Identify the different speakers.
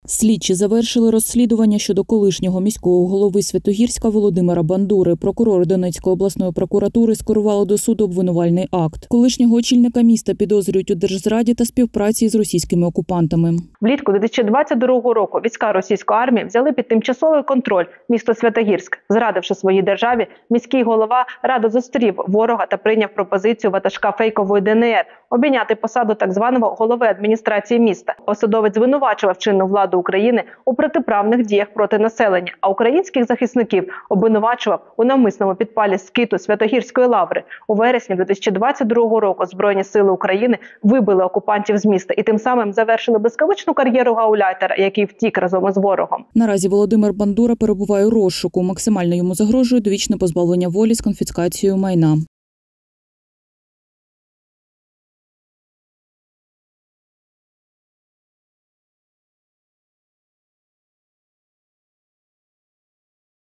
Speaker 1: Слідчі завершили розслідування щодо колишнього міського голови Святогірська Володимира Бандури. Прокурор Донецької обласної прокуратури скерували до суду обвинувальний акт. Колишнього очільника міста підозрюють у держзраді та співпраці з російськими окупантами.
Speaker 2: Влітку 2022 року війська російської армії взяли під тимчасовий контроль місто Святогірськ. Зрадивши своїй державі, міський голова радо зустрів ворога та прийняв пропозицію ватажка фейкової ДНР обійняти посаду так званого голови адміністрації міста. Посадовець звинувачував чинну владу України у протиправних діях проти населення, а українських захисників обвинувачував у навмисному підпалі скиту Святогірської лаври. У вересні 2022 року Збройні сили України вибили окупантів з міста і тим самим завершили блискавичну кар'єру гауляйтера, який втік разом із ворогом.
Speaker 1: Наразі Володимир Бандура перебуває у розшуку. Максимально йому загрожує довічне позбавлення волі з конфіскацією майна.